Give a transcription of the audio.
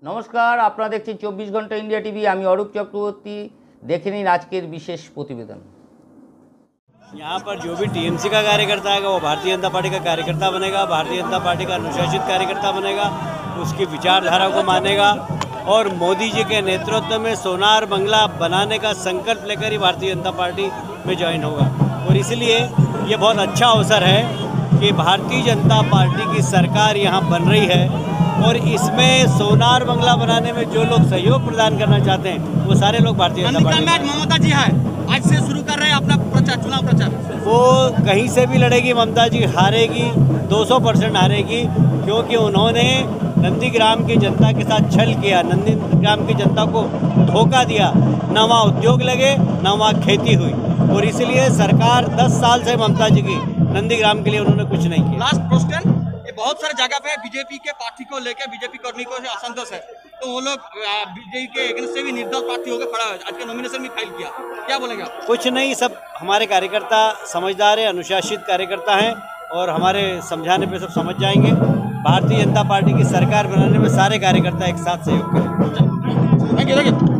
नमस्कार, आपनारा देखছেন 24 घंटा इंडिया टीवी। আমি অরূপ চক্রবর্তী। দেখে নিন আজকের বিশেষ প্রতিবেদন। यहाँ पर जो भी टीएमसी का कार्यकर्ता आएगा वो भारतीय जनता पार्टी का कार्यकर्ता बनेगा, भारतीय जनता पार्टी का अनुशासित कार्यकर्ता बनेगा, उसकी विचारधारा को मानेगा और मोदी जी के नेतृत्व में सोनार बंगला बनाने का संकल्प लेकर ही भारतीय जनता पार्टी में ज्वाइन होगा। और इसलिए ये बहुत अच्छा अवसर है कि भारतीय जनता पार्टी की सरकार यहाँ बन रही है और इसमें सोनार बंगला बनाने में जो लोग सहयोग प्रदान करना चाहते हैं वो सारे लोग भारतीय जनता पार्टी में। ममता जी है, आज से शुरू कर रहे हैं अपना प्रचार, चुनाव प्रचार। वो कहीं से भी लड़ेगी, ममता जी हारेगी, 200% हारेगी, क्योंकि उन्होंने नंदीग्राम की जनता के साथ छल किया, नंदीग्राम की जनता को धोखा दिया। न वहाँ उद्योग लगे न वहाँ खेती हुई और इसलिए सरकार 10 साल से ममता जी की नंदीग्राम के लिए उन्होंने कुछ नहीं किया। लास्ट क्वेश्चन, ये बहुत सारे जगह पे बीजेपी के पार्टी को लेकर बीजेपी कर्मी को असंतोष है, तो वो लोग बीजेपी के अगेंस्ट से भी निर्दल प्रार्थी होकर खड़ा है, आज के नॉमिनेशन भी फाइल किया, क्या बोलेंगे आप? कुछ नहीं, सब हमारे कार्यकर्ता समझदार है, अनुशासित कार्यकर्ता हैं और हमारे समझाने पे सब समझ जाएंगे। भारतीय जनता पार्टी की सरकार बनाने में सारे कार्यकर्ता एक साथ सहयोग करें। Thank you.